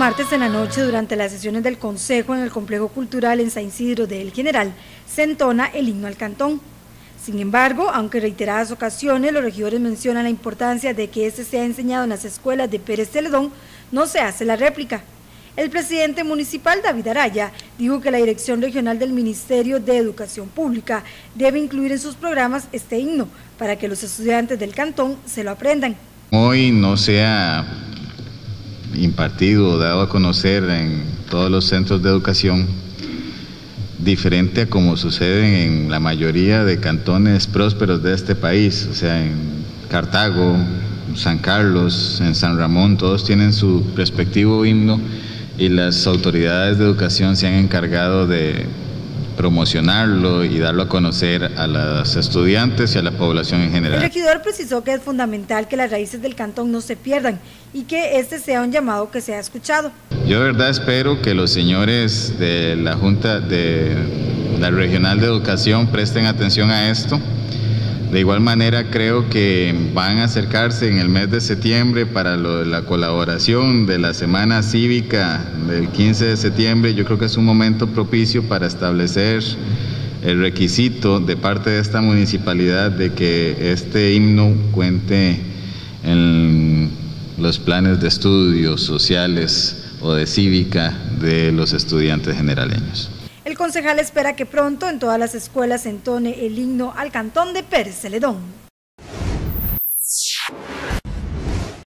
martes en la noche, durante las sesiones del Consejo en el Complejo Cultural en San Isidro de El General, se entona el himno al cantón. Sin embargo, aunque en reiteradas ocasiones los regidores mencionan la importancia de que este sea enseñado en las escuelas de Pérez Celedón, no se hace la réplica. El presidente municipal, David Araya, dijo que la Dirección Regional del Ministerio de Educación Pública debe incluir en sus programas este himno para que los estudiantes del cantón se lo aprendan. Hoy no se ha impartido o dado a conocer en todos los centros de educación, diferente a como sucede en la mayoría de cantones prósperos de este país, o sea, en Cartago, San Carlos, en San Ramón, todos tienen su respectivo himno y las autoridades de educación se han encargado de promocionarlo y darlo a conocer a los estudiantes y a la población en general. El regidor precisó que es fundamental que las raíces del cantón no se pierdan y que este sea un llamado que sea escuchado. Yo de verdad espero que los señores de la Junta de la Regional de Educación presten atención a esto. De igual manera creo que van a acercarse en el mes de septiembre para la colaboración de la Semana Cívica del 15 de septiembre. Yo creo que es un momento propicio para establecer el requisito de parte de esta municipalidad de que este himno cuente en los planes de estudios sociales o de cívica de los estudiantes generaleños. El concejal espera que pronto en todas las escuelas se entone el himno al cantón de Pérez Celedón.